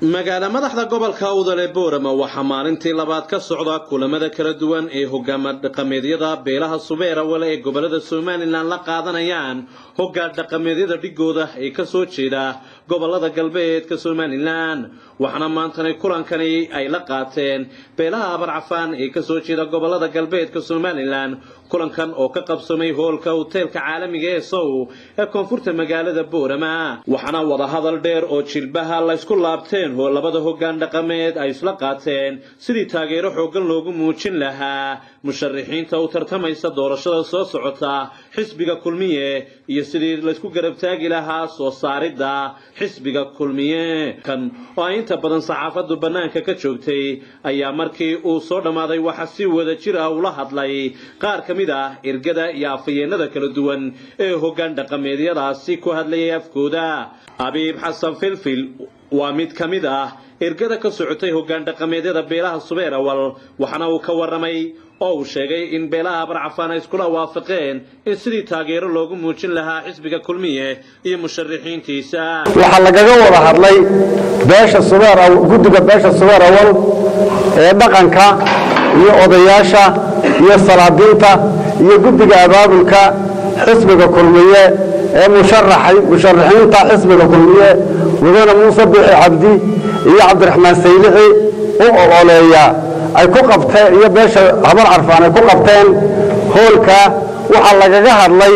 magaala madaxda gobolka Awdal Boorama waxa maalintii labaad ka socda kulamada kala duwan ee hogaamada dhaqameedyada beelaha Subeera wala ee gobolada Somaliland la qaadanayaan hoggaan dhaqameedyada dhigooda ee ka soo jeeda gobolada galbeedka Somaliland waxana maantana kulankani ay la qaateen beelaha Abarcafaan ee ka soo jeeda gobolada galbeedka Somaliland kulankan oo ka qabsamay hoolka hotelka caalamiga ee Sow ee koonfurta magaalada Boorama waxana wada hadal dheer oo jilbaha la isku laabteen oo labada hoggaan dhaqameed ay isla qaateen sidii taageero xooggan loogu muujin lahaa musharaxiinta u tartamaysa doorashada soo socota xisbiga kulmiye iyo sidii la isku garab taagi lahaa soo saaridda xisbiga kulmiye kan oo inta badan saxaafadu banaanka ka joogtay ayaa markii uu soo dhamaaday waxa si wada jir ah ula hadlay qaar kamid ah ergada iyo afayeenada kala duwan ee hoggaan dhaqameedyadaasi ku hadlayay afkooda Abiib Xasan Filfil waa mid kamid ah ergada ka socotay hoggaan dhaqameedyada beelaha Subeera wal waxana uu ka waramay oo uu sheegay in beelaha Abarcafaan ay isku waafaqeen in sidii taageero loogu muujin lahaa xisbiga kulmiye iyo musharaxiintiisa waxa lagaga wada hadlay beesha Subeera guddiga beesha Subeera wal ee dhaqanka iyo odayaasha iyo salaadiinta iyo guddiga abaabulka xisbiga kulmiye ee musharaxiinta xisbiga kulmiye wadana Muuse Biixi Cabdi iyo Cabdiraxmaan Saylici oo ololeeya ay ku qabteen iyo beesha Abarcafaan ay ku qabteen hoolka waxa lagaga hadlay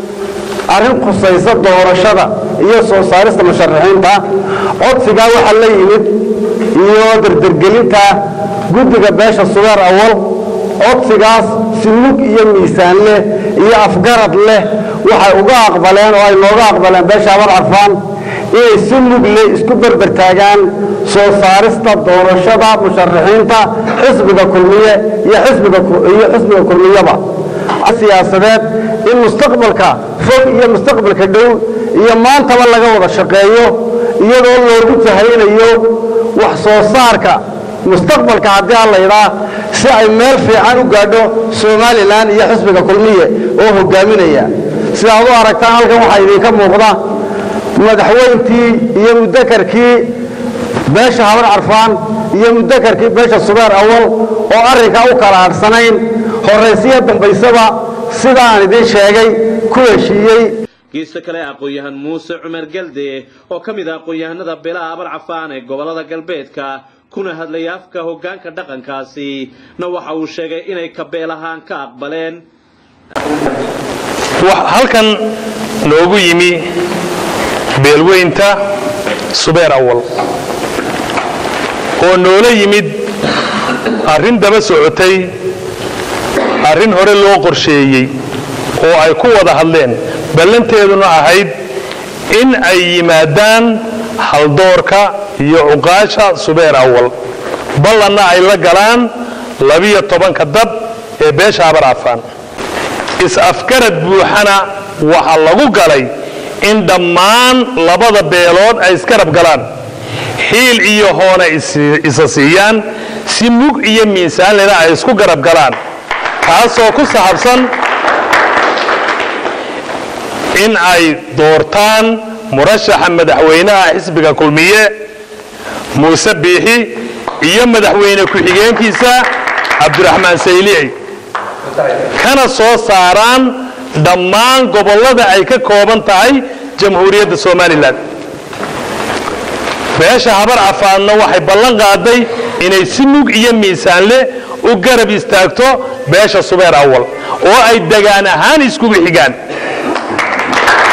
arrin khusaysa doorashada iyo soo saarista musharaxiinta codsiga waxa la yimid iyo dardargelinta guddiga beesha Subeera wal codsigaas si mug iyo miisaan leh iyo afgarad leh waxay uga aqbaleen oo ay looga aqbaleen beesha Abarcafaan inay si mug leh isku barbar taagaan soo saarista doorashada musharaxiinta xisbiga kulmiye iyo xisbiga kulmiyaba siyaasadeed in mustaqbalka fog iyo mustaqbalka dhow iyo maantaba laga wada shaqeeyo iyadoo loogu jahaynayo wax soo saarka mustaqbalka haddii aan la yidhaa si ay meel fiican u gaadho Somaliland iyo xisbiga kulmiye oo hogaaminaya sida aad u aragtaan halkan waxa idinka muuqda madaxweyntii iyo mudakarkii beesha Abarcafaan iyo mudakarkii beesha Subeera wal oo arrinka u kala harsanayn horeysiya dambaysaba sida aan idin sheegay ku heshiiyay geesta kale aqoonyahan Muuse Cumar Galde oo kamid ah aqoonyahanada beelaha Abarcafaan ee gobolada galbeedka kuna hadlay afka hoggaanka dhaqankaasi na waxa uu sheegay inay ka beelahaan ka aqbaleen halkan noogu yimi beelweynta Subeera wal oo noola yimid arrin daba socotay arrin hore loo qorsheeyay oo ay ku wada hadleen ballanteeduna ahayd in ay yimaadaan haldoorka iyo cuqaasha Subeera wal ballanna ay la galaan 12 dab ee beesha Abarcafaan is afgarad buuxana waxa lagu galay in dhammaan labada beelood ay iskarab galaan hiil iyo hoona isa siiyaan si mug iyo miisaan leh ay isku garab galaan taasoo ku saabsan in ay doortaan murashaxa madaxweynaha xisbiga kulmiye Muuse Biixi iyo madaxweyne ku xigeenkiisa Cabdiraxmaan Saylici kana soo saaraan dhammaan gobolada ay ka kooban tahay jamhuuriyadda Somaliland beesha Abarcafaanna waxay ballan qaaday inay si mug iyo miisaan leh u garab istaagto beesha Subeera wal oo ay degaan ahaan isku xigaan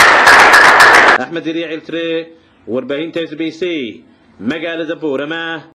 Axmed Riicil Tire warbaahinta SBC magaalada Boorama.